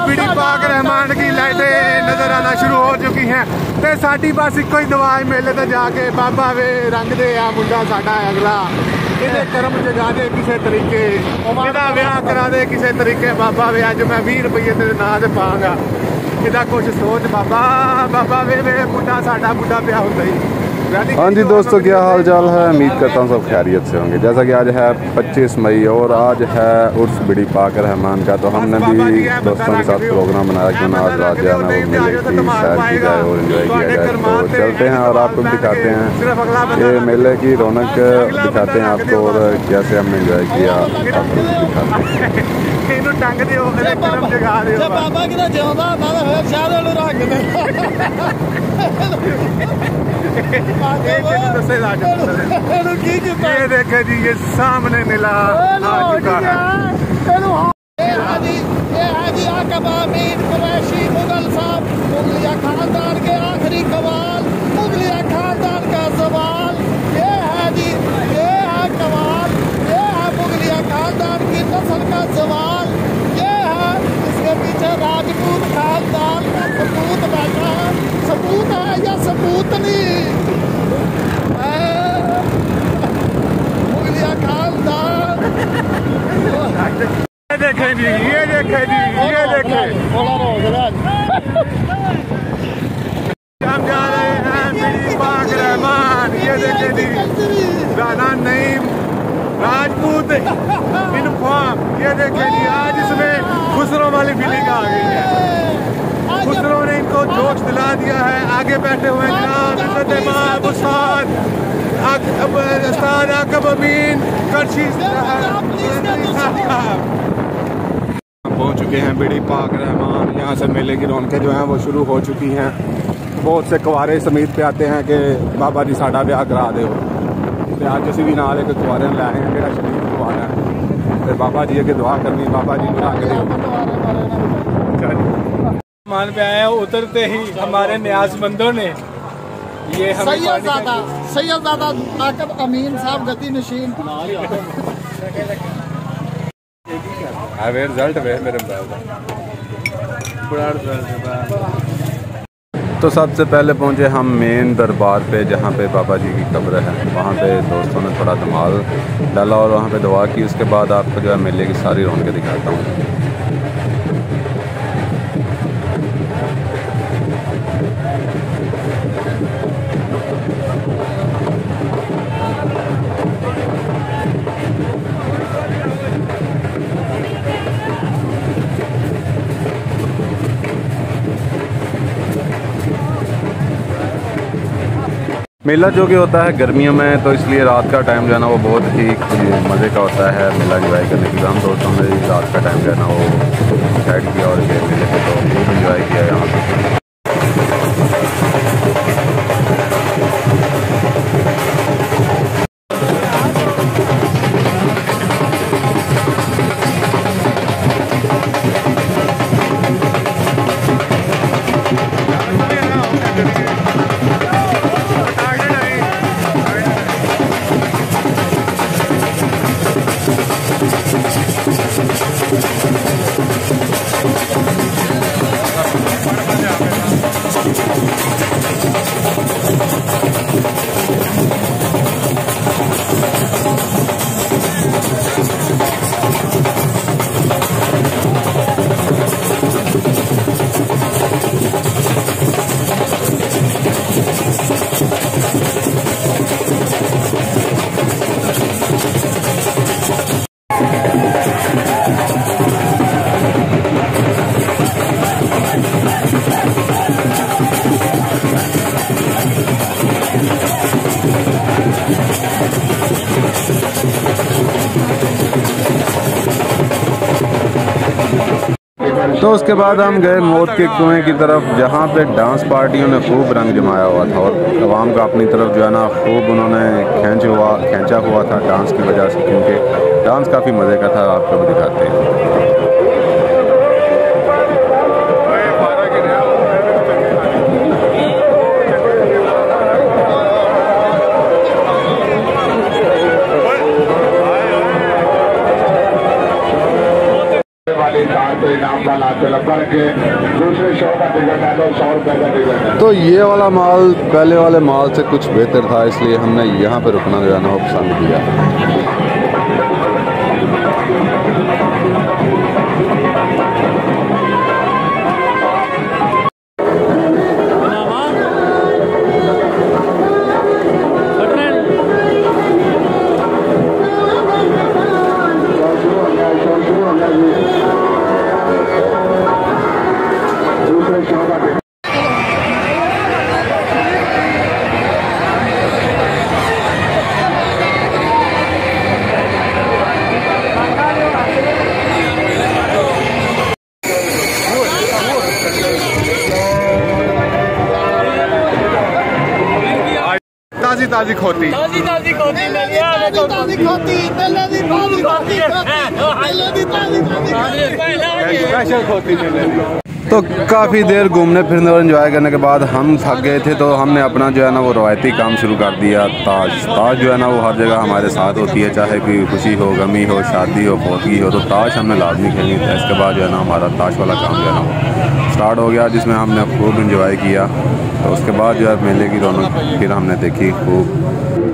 बीड़ी पाक रहमान की लाइटें नजर आना शुरू हो चुकी हैं ते साडी बस इको ही दुआ मेले ते जाके बाबा वे रंग दे आ मुंडा साडा अगला इहदे कर्म जगा दे किसी तरीके इहदा विआह करा दे किसी तरीके बाबा वे अज मैं 20 रुपये तेरे नां ते पांगा इहदा कुछ सोच बाबा बाबा वे मुंडा साडा मुंडा पिया हुंदा ही। हाँ जी दोस्तों, क्या हाल चाल है? उम्मीद करता हूँ सब खैरियत से होंगे। जैसा कि आज है 25 मई और आज है उर्स बीड़ी पाक रहमान का, तो हमने भी दोस्तों के साथ प्रोग्राम बनाया क्यों ना आज रात जाना वो मेले की सैर की जाए और इन्जॉय किया जाए। तो चलते हैं और आपको दिखाते हैं ये मेले की रौनक दिखाते हैं आपको और कैसे हमने इन्जॉय किया आपको दिखाते हैं। ये देखे जी ये सामने मिला आ चुका है। मुगल साहब मुगलिया खानदान के आखिरी कमाल, मुगलिया खानदान का सवाल ये है जी, ये है कमाल, ये है मुगलिया खानदान की नस्ल का सवाल, ये है इसके पीछे राजपूत खानदान का सपूत बैठा है। सपूत है या सपूत नहीं, मुगलिया खानदान। ये देखें जी, ये देखें जी, ये देखें हम जा रहे हैं बीड़ी पाक रहमान। ये देखें जी राना नईम राजपूत यूनिफॉर्म। ये देखें जी आज इसमें खुसरो वाली फीलिंग आ गई है। खुसरो ने इनको जोश दिला दिया है। आगे बैठे हुए जनाब उस्ताद आकब अमीन करशी पहुंच चुके हैं बीड़ी पाक रहमान। यहाँ से मेले की रौनकें जो हैं वो शुरू हो चुकी हैं। बहुत से कुंवारे समीत पे आते हैं कि बाबा जी साडा ब्याह करा दो, तो आज असी भी नाल एक कुंवारे लै आए हैं जो शरीफ कुंवारा है, फिर बाबा जी अगे दुआ करनी बाबा जी बुला के मान पे आया। उतरते ही हमारे न्याजमंदों ने ये सैयदजादा आकब अमीन साहब गति नशीन रिजल्ट वे मेरे तो सबसे पहले पहुंचे हम मेन दरबार पे जहाँ पे बाबा जी की कब्र है। वहाँ पे दोस्तों ने थोड़ा धमाल डाला और वहाँ पे दुआ की। उसके बाद आपको जो है मेले की सारी रौनकें दिखाता हूँ। मेला जो कि होता है गर्मियों में, तो इसलिए रात का टाइम जो है ना वो बहुत ही मज़े का होता है मेला एंजॉय करने के लिए। हम दोस्तों ने रात का टाइम जो है ना वो डिसाइड किया और गए मेले पे, तो खूब एंजॉय किया यहाँ पे। तो उसके बाद हम गए मौत के कुएं की तरफ, जहाँ पे डांस पार्टियों ने खूब रंग जमाया हुआ था और अवाम का अपनी तरफ जो है ना खूब उन्होंने खींचा हुआ था डांस की वजह से, क्योंकि डांस काफ़ी मज़े का था। आपको भी दिखाते हैं। दूसरे शो का टिकट है तो 100 रुपये का टिकट है। तो ये वाला माल पहले वाले माल से कुछ बेहतर था, इसलिए हमने यहाँ पे रुकना जो है ना वो पसंद किया। ताजी ताजी खोती स्पेशल खोती तो काफ़ी देर घूमने फिरने और एंजॉय करने के बाद हम थक गए थे, तो हमने अपना जो है ना वो रवायती काम शुरू कर दिया। ताश जो है ना वो हर जगह हमारे साथ होती है, चाहे कोई खुशी हो, गमी हो, शादी हो, फौतगी हो, तो ताश हमने लाजमी खेलनी था। इसके बाद जो है ना हमारा ताश वाला काम जो है ना वो स्टार्ट हो गया, जिसमें हमने खूब इंजॉय किया। तो उसके बाद जो है मेले की रौनक फिर हमने देखी खूब।